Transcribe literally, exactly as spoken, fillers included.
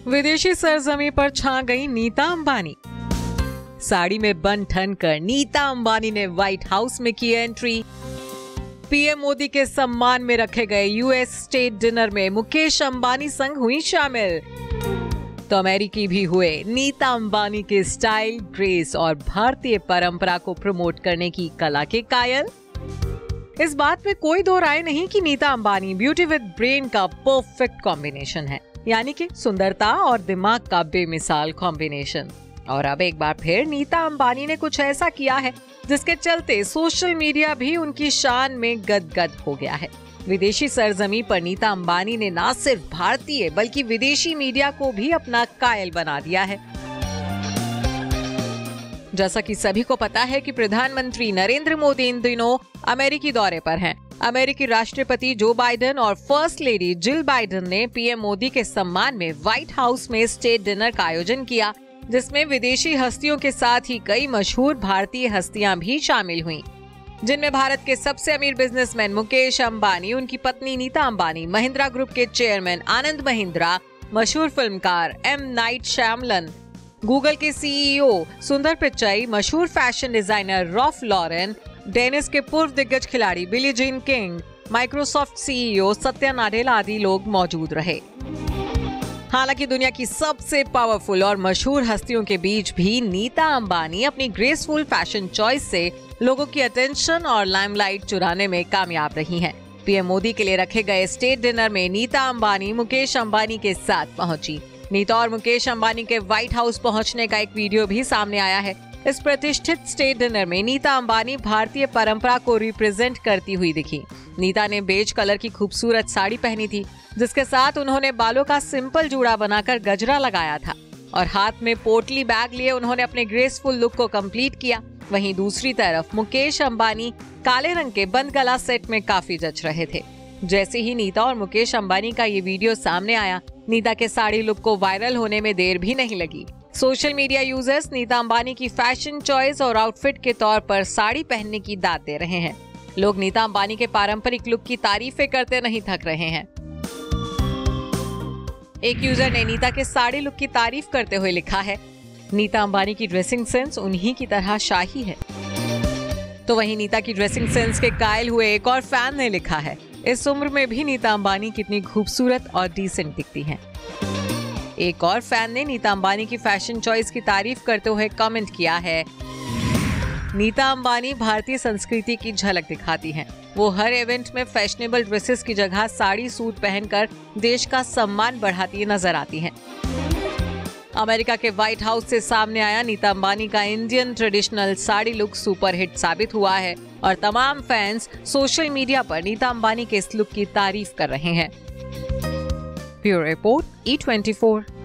विदेशी सरजमी पर छा गई नीता अंबानी। साड़ी में बन ठन कर नीता अंबानी ने व्हाइट हाउस में की एंट्री। पीएम मोदी के सम्मान में रखे गए यूएस स्टेट डिनर में मुकेश अंबानी संग हुई शामिल। तो अमेरिकी भी हुए नीता अंबानी के स्टाइल, ग्रेस और भारतीय परंपरा को प्रमोट करने की कला के कायल। इस बात में कोई दो राय नहीं कि Nita Ambani beauty with brain का परफेक्ट कॉम्बिनेशन है, यानी कि सुंदरता और दिमाग का बेमिसाल कॉम्बिनेशन। और अब एक बार फिर नीता अंबानी ने कुछ ऐसा किया है जिसके चलते सोशल मीडिया भी उनकी शान में गदगद हो गया है। विदेशी सरजमी पर नीता अंबानी ने न सिर्फ भारतीय बल्कि विदेशी मीडिया को भी अपना कायल बना दिया है। जैसा कि सभी को पता है कि प्रधानमंत्री नरेंद्र मोदी इन दिनों अमेरिकी दौरे पर हैं। अमेरिकी राष्ट्रपति जो बाइडेन और फर्स्ट लेडी जिल बाइडेन ने पीएम मोदी के सम्मान में व्हाइट हाउस में स्टेट डिनर का आयोजन किया, जिसमें विदेशी हस्तियों के साथ ही कई मशहूर भारतीय हस्तियां भी शामिल हुईं, जिनमें भारत के सबसे अमीर बिजनेसमैन मुकेश अंबानी, उनकी पत्नी नीता अंबानी, महिंद्रा ग्रुप के चेयरमैन आनंद महिंद्रा, मशहूर फिल्मकार एम नाइट श्यामलन, गूगल के सीईओ सुंदर पिचाई, मशहूर fashion designer Ralph Lauren, tennis के पूर्व दिग्गज खिलाड़ी Billie Jean King, Microsoft CEO Satya Nadella आदि लोग मौजूद रहे। हालांकि दुनिया की सबसे पावरफुल और मशहूर हस्तियों के बीच भी नीता अंबानी अपनी ग्रेसफुल फैशन चॉइस से लोगों की अटेंशन और लाइमलाइट चुराने में कामयाब रही हैं। पीएम मोदी के लिए रखे गए स्टेट डिनर में नीता अंबानी मुकेश अंबानी के साथ पहुंची। नीता और मुकेश अंबानी के व्हाइट हाउस पहुंचने का एक वीडियो भी सामने आया है। इस प्रतिष्ठित स्टेट डिनर में नीता अंबानी भारतीय परंपरा को रिप्रेजेंट करती हुई दिखी। नीता ने बेज कलर की खूबसूरत साड़ी पहनी थी, जिसके साथ उन्होंने बालों का सिंपल जूड़ा बनाकर गजरा लगाया था और हाथ में पोटली बैग लिए उन्होंने अपने ग्रेसफुल लुक को कंप्लीट किया। वहीं दूसरी तरफ मुकेश अंबानी काले रंग के बंद गला सेट में काफी जच रहे थे। जैसे ही नीता और मुकेश अंबानी का ये वीडियो सामने आया, नीता के साड़ी लुक को वायरल होने में देर भी नहीं लगी। Social media users Nita Ambani की फैशन चॉइस और आउटफिट के तौर पर साड़ी पहनने की दाद दे रहे हैं। लोग नीता अंबानी के पारंपरिक लुक की तारीफें करते नहीं थक रहे हैं। एक यूजर ने नीता के साड़ी लुक की तारीफ करते हुए लिखा है, नीता अंबानी की ड्रेसिंग सेंस उन्हीं की तरह शाही है। तो वहीं नीता की ड्रेसिंग सेंस के कायल हुए एक और फैन ने लिखा है, इस उम्र में भी नीता अंबानी कितनी खूबसूरत और डिसेंट दिखती हैं। एक और फैन ने नीता अंबानी की फैशन चॉइस की तारीफ करते हुए कमेंट किया है, नीता अंबानी भारतीय संस्कृति की झलक दिखाती हैं। वो हर इवेंट में फैशनेबल ड्रेसेस की जगह साड़ी सूट पहनकर देश का सम्मान बढ़ाती नजर आती हैं। अमेरिका के व्हाइट हाउस से सामने आया नीता अंबानी का Indian traditional sari look super hit साबित हुआ है और तमाम फैंस सोशल मीडिया पर नीता अंबानी के इस लुक की तारीफ कर रहे हैं। Bureau report E twenty four.